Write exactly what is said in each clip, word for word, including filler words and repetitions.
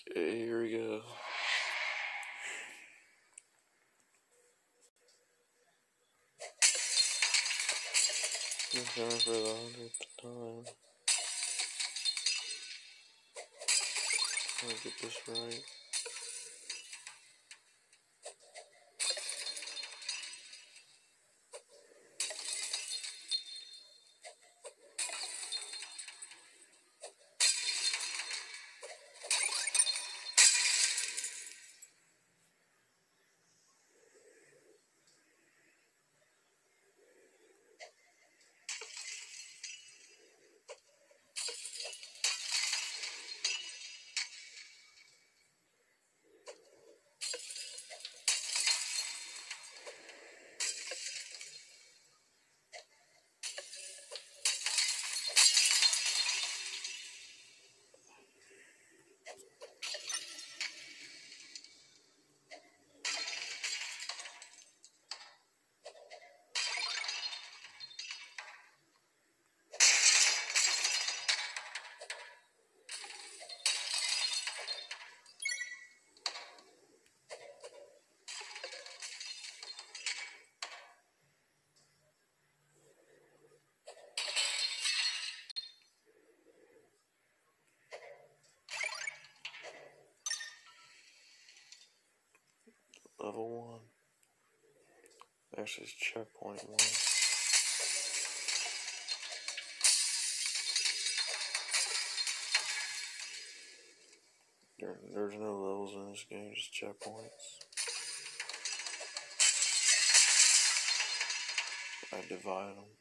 Okay, here we go. Return for the hundredth time. I'll get this right. Level one. Actually, it's checkpoint one. There, there's no levels in this game, just checkpoints. I divide them.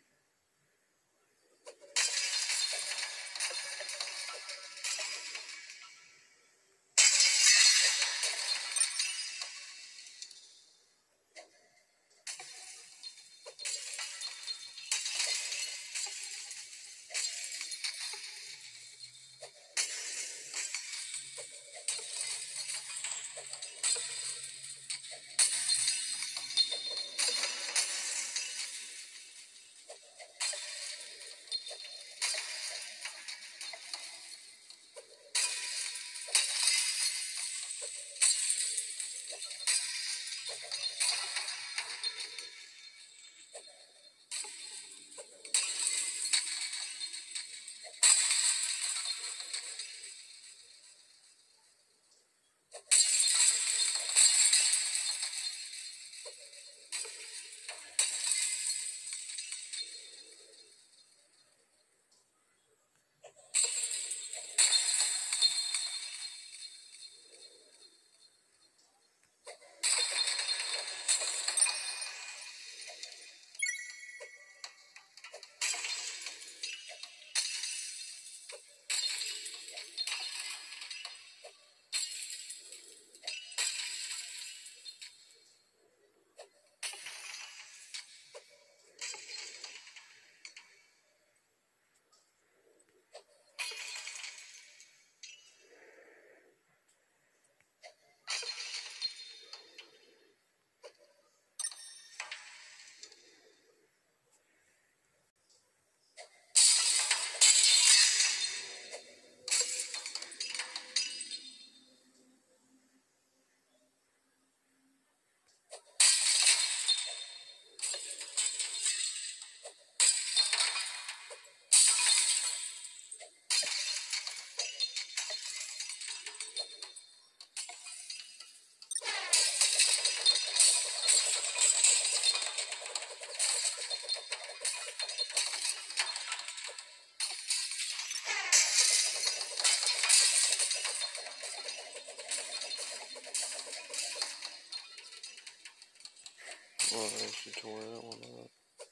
Well, I actually tore that one up.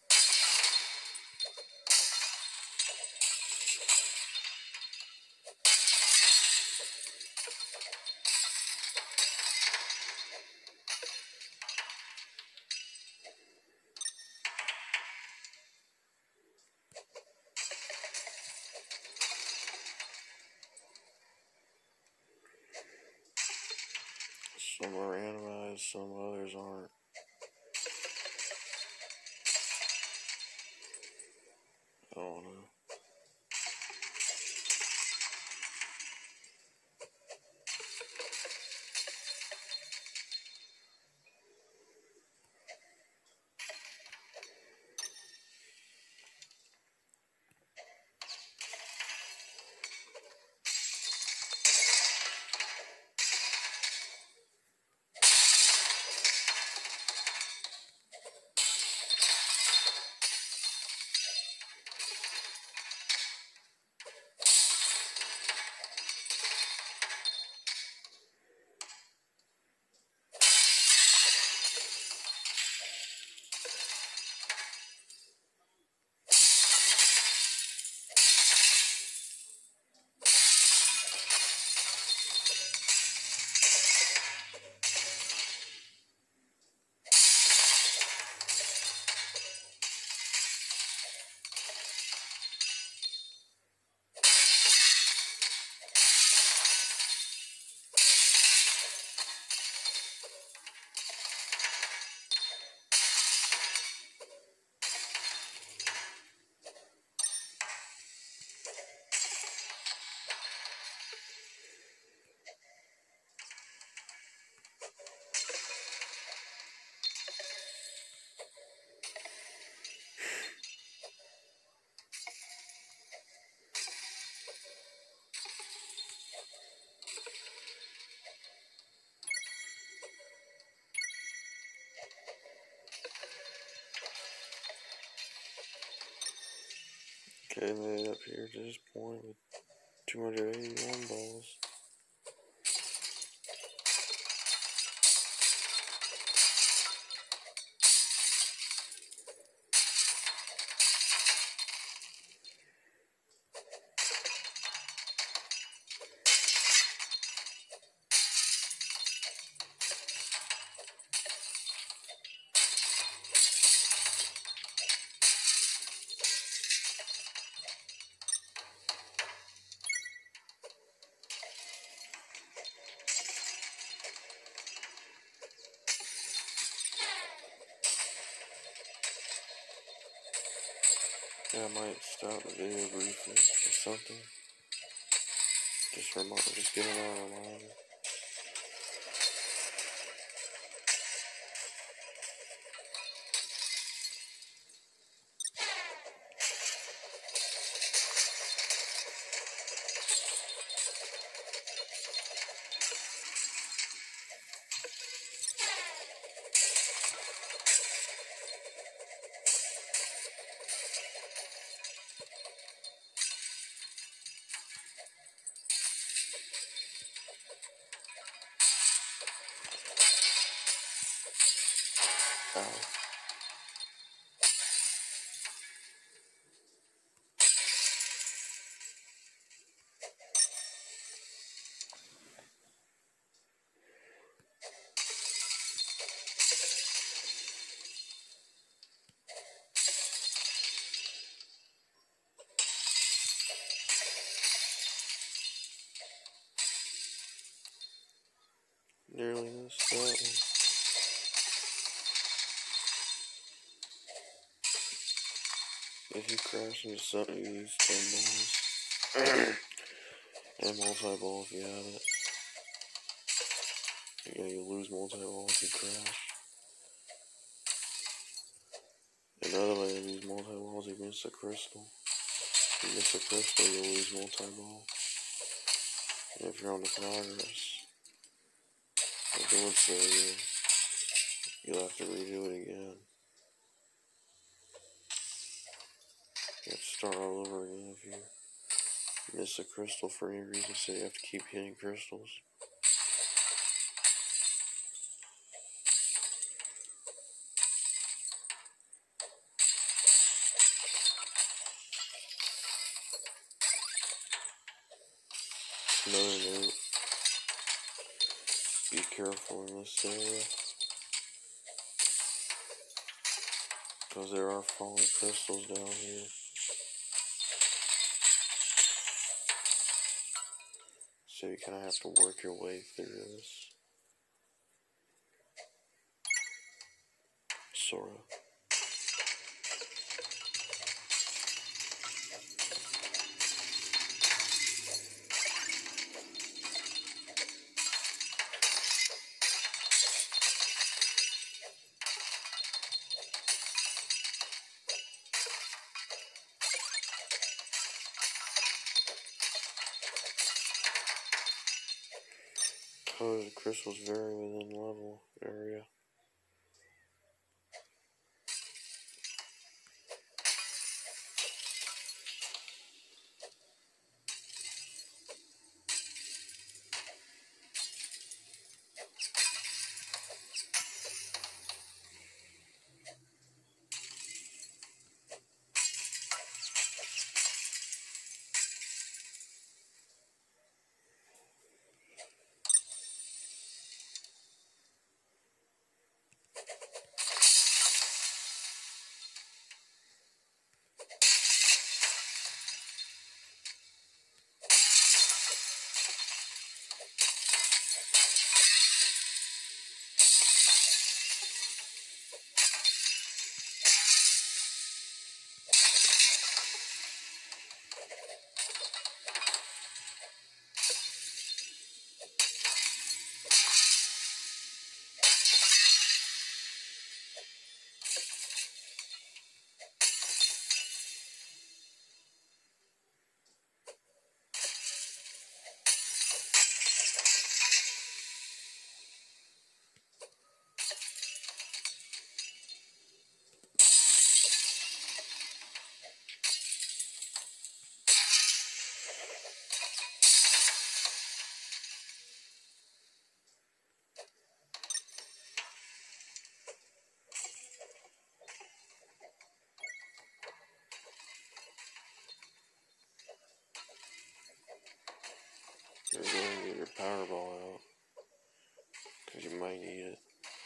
Some are randomized, some others aren't. I don't know. Okay, made up here to this point with two hundred eighty-one balls. Yeah, I might stop the video briefly or something. Just remind, just give it a reminder. Ow. Nearly missed that one. If you crash into something, you use ten balls. And multi-ball if you have it. Yeah, you lose multi-ball if you crash. Another way to lose multi-balls, you miss a crystal. If you miss a crystal, you'll lose multi-ball. And if you're on the progress, or doing so, you, you'll have to redo it again. You have to start all over again if you miss a crystal for any reason, so you have to keep hitting crystals. Another note, be careful in this area, because there are falling crystals down here. So you kind of have to work your way through this. Sort of. Colors of crystals vary within level area. your Powerball out, because you might need it.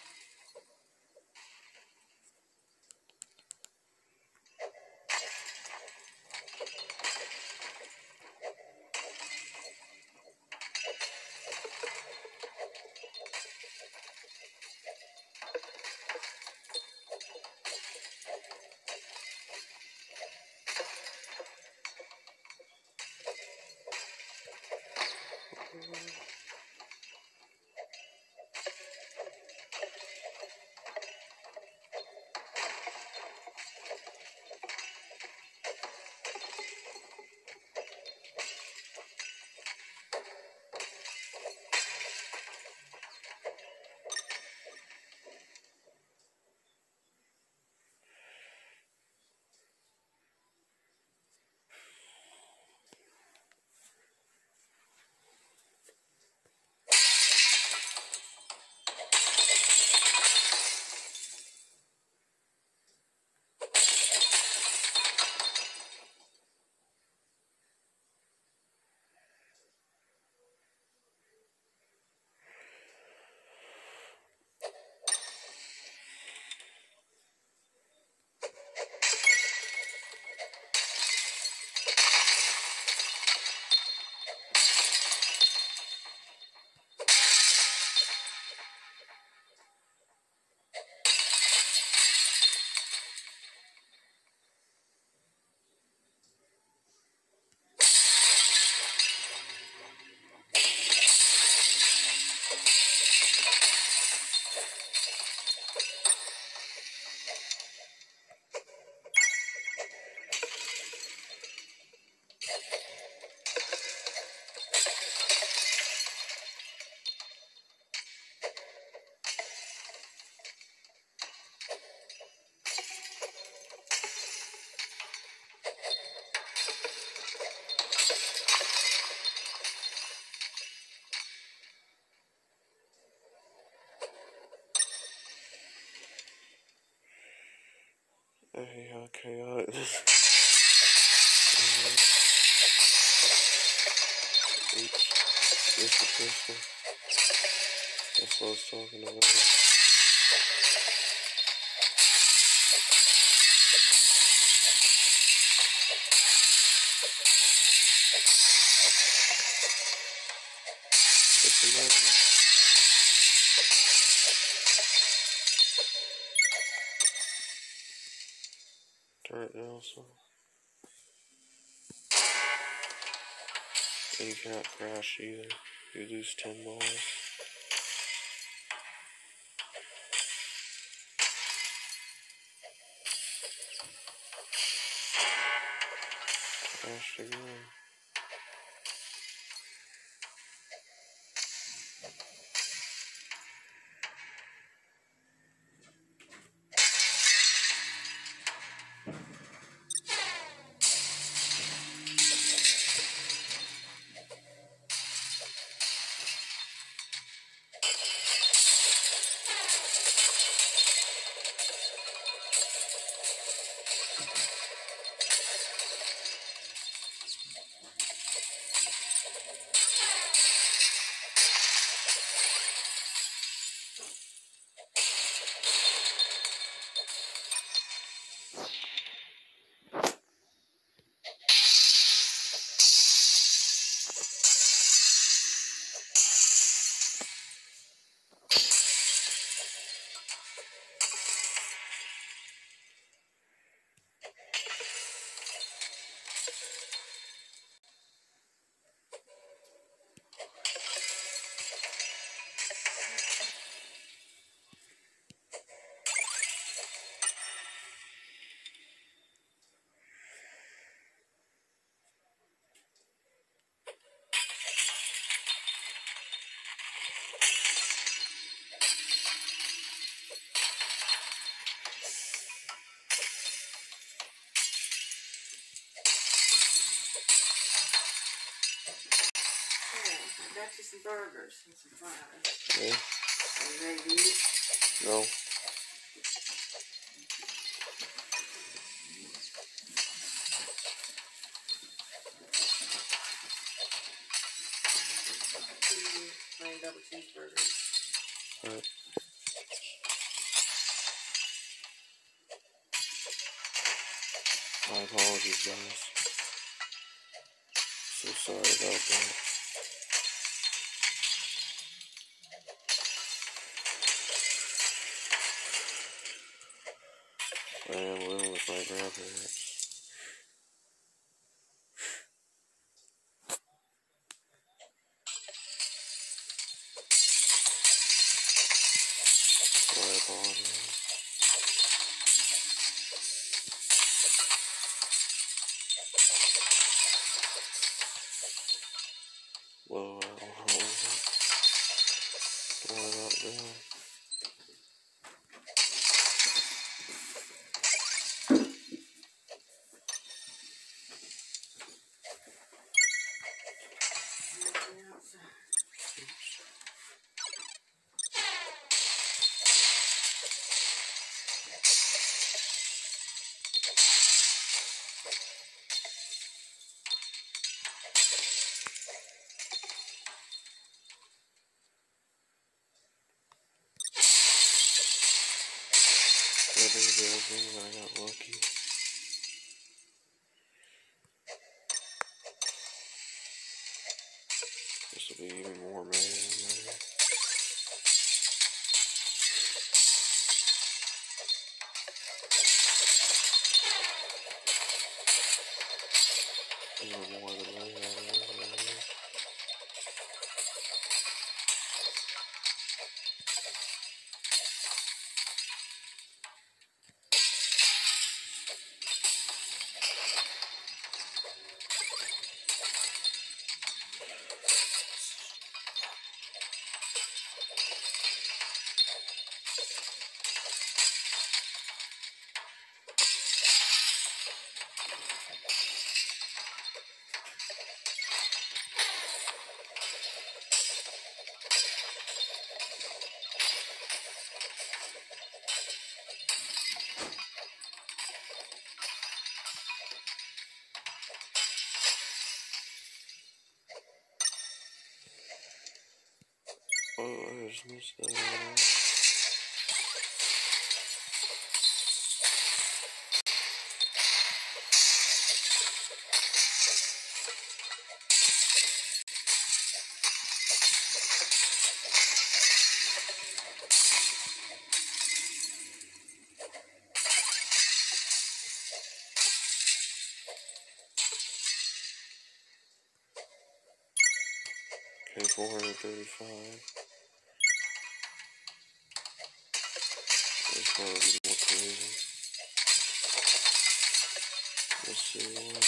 Hey, how chaotic this Oops, Mister Crystal. That's what I was talking about. What's the matter? Turn it down some. And you can't crash either. You lose ten balls. Crashed again. I got you some burgers and some fries. Yeah. Are you ready to eat? No. Do you double cheeseburgers. Alright. My apologies, guys. So sorry about that. I am living with my grandparents. So I apologize. Blow out all of it. Blow it out down. Nothing outside. That is the other thing that I got lucky. This will be even more man later. Even more than mayonnaise right here. Oh, I just missed that one. Okay, four hundred thirty-five. This one will be more crazy. Let's see one.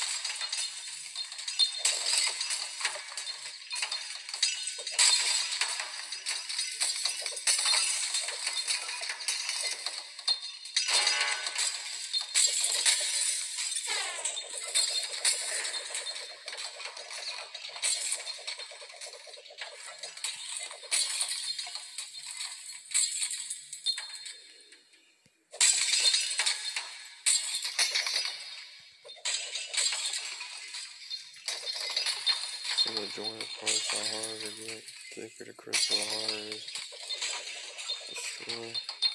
So the joint parts, how hard to get, thicker the crystal, how hard it is to destroy.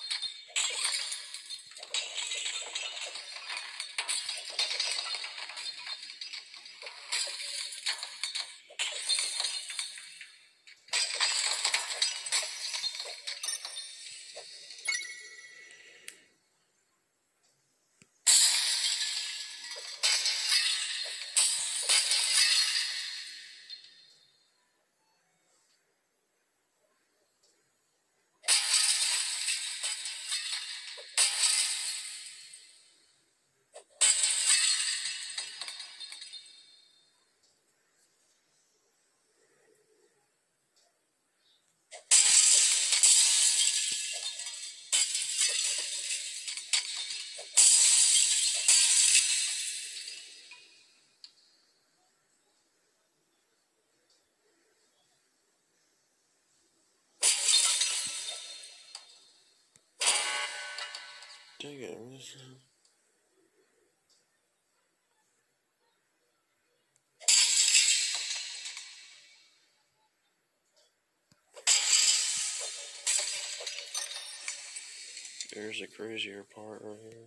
Dang it, I missed it. Here's the crazier part right here.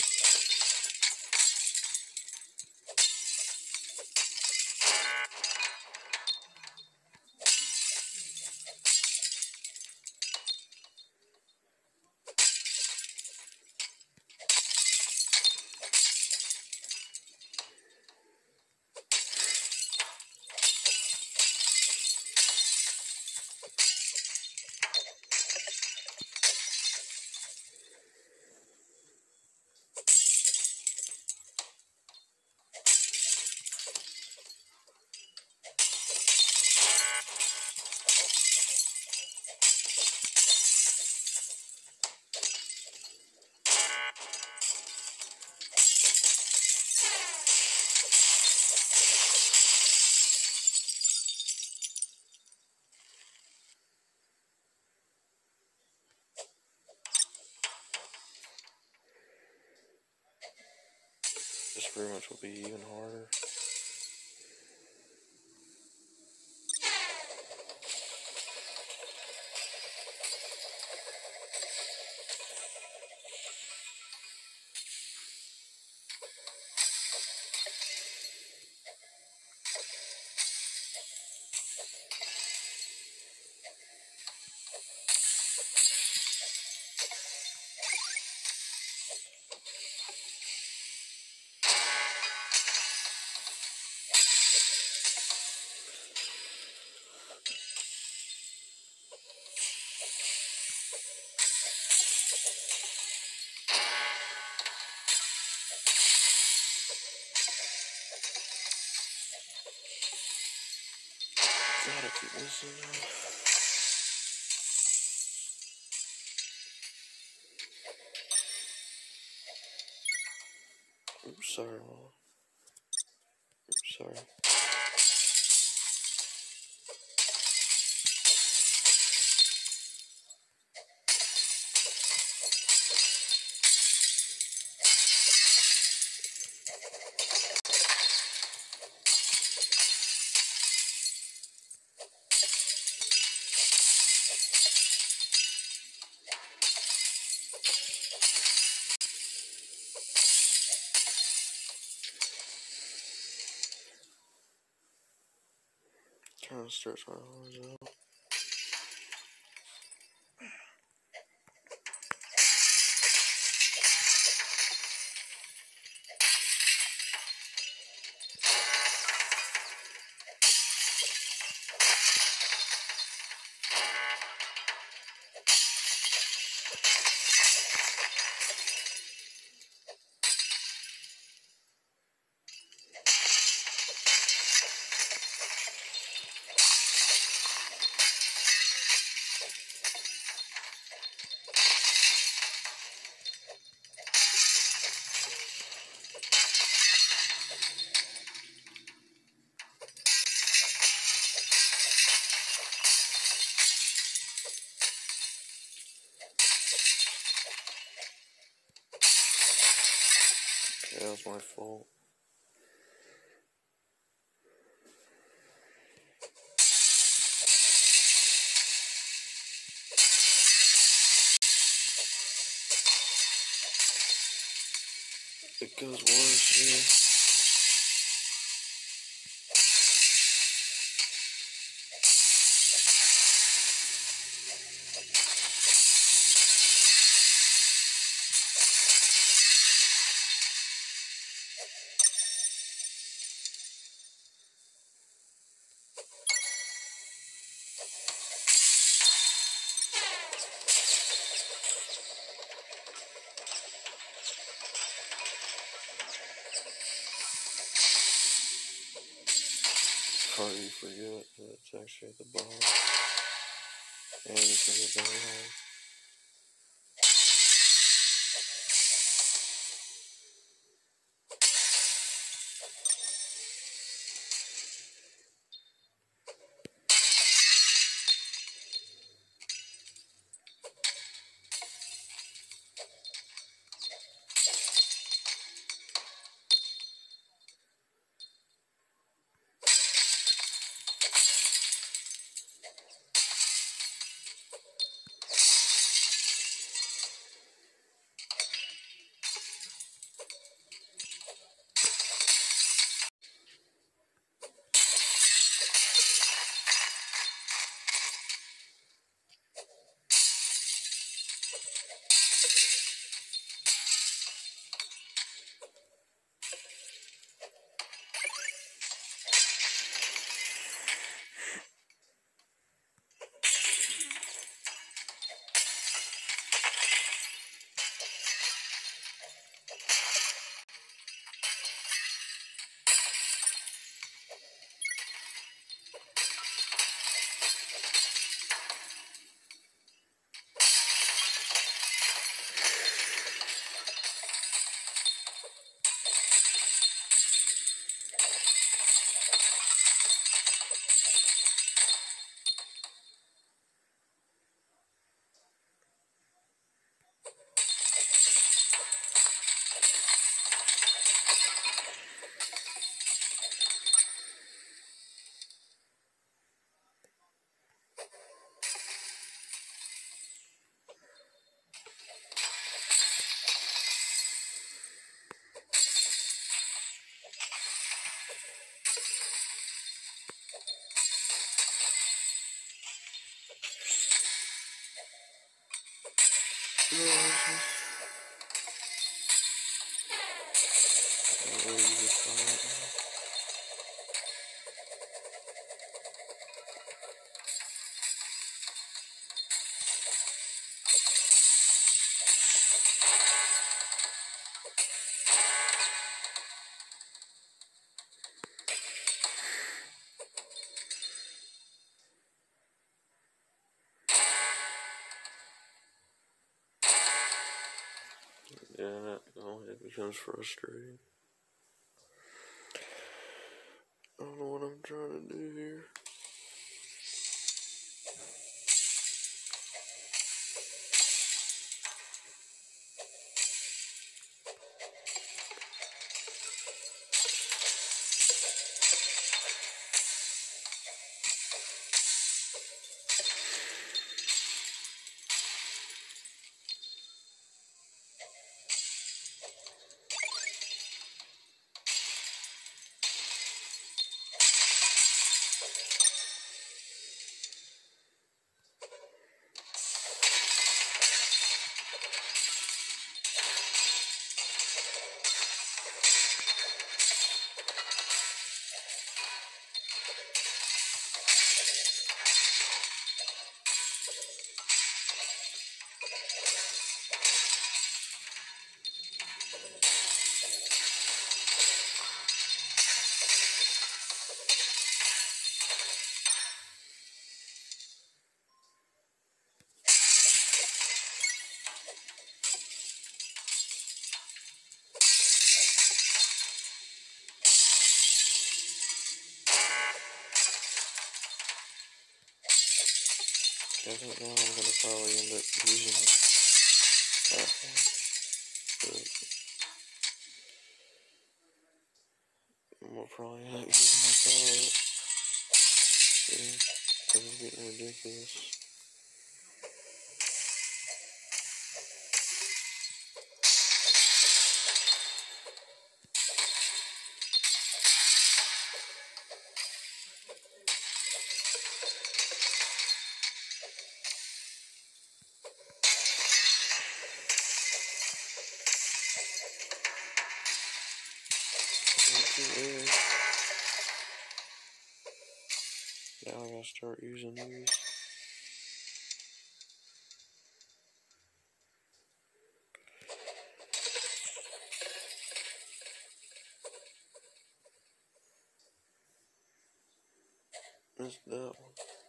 This pretty much will be even harder. Gotta keep this in there. Oops, sorry, Mom. Oops, sorry. Trying to stretch my arms out. Okay, that was my fault. It goes worse here. Or you forget that it's actually at the bottom. And you forget that line. Yeah, oh, it becomes frustrating. I don't know what I'm trying to do here. I think now I'm gonna probably end up using that one, but we'll probably end up using my power up. See, because it's getting ridiculous. Now I gotta start using these. That's that one.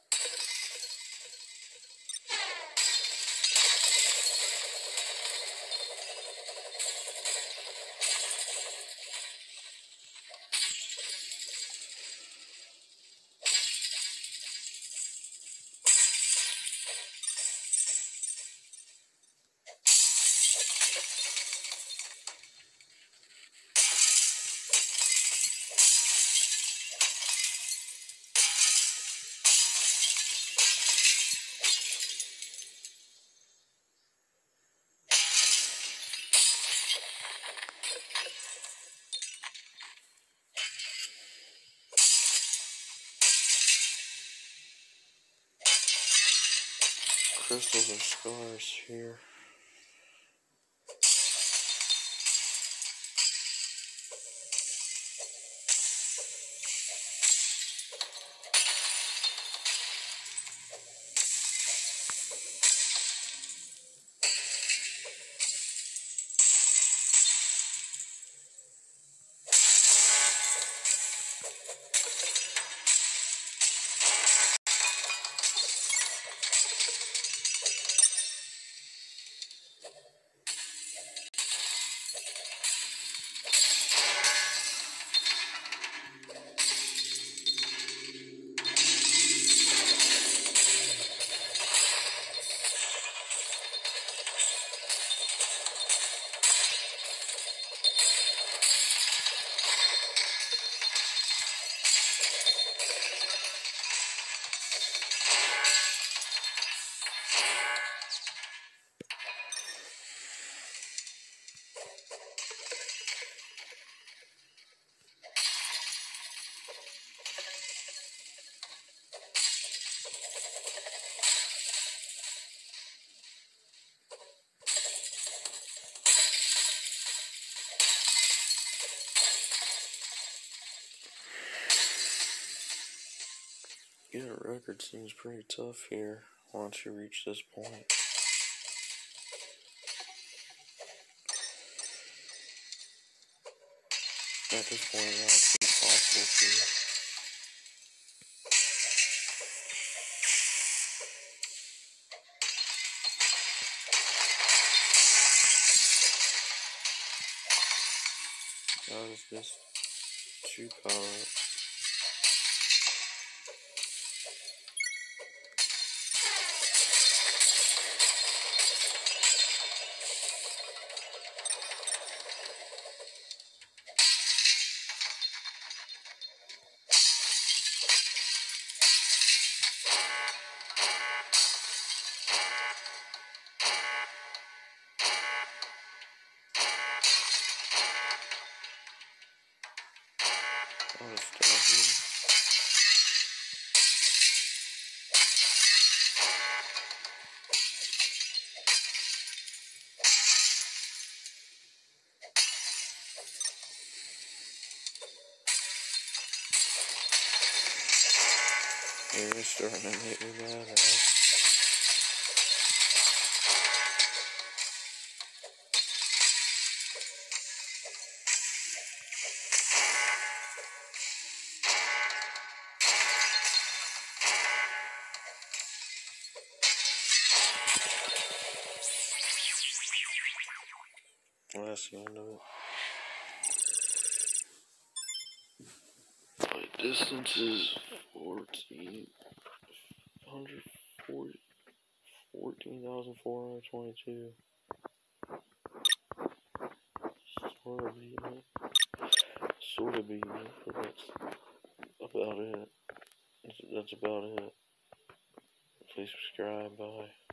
Crystals are scarce here. Getting a record seems pretty tough here once you reach this point. At this point now it's impossible to. Now it's just two power-ups. I'll just stop here. Yeah, it's starting to make me mad now. Well, that's the end of it. My distance is fourteen hundred forty, fourteen thousand four hundred twenty-two. Sort of beating it. Sort of beating it, but that's about it. That's, that's about it. Please subscribe. Bye.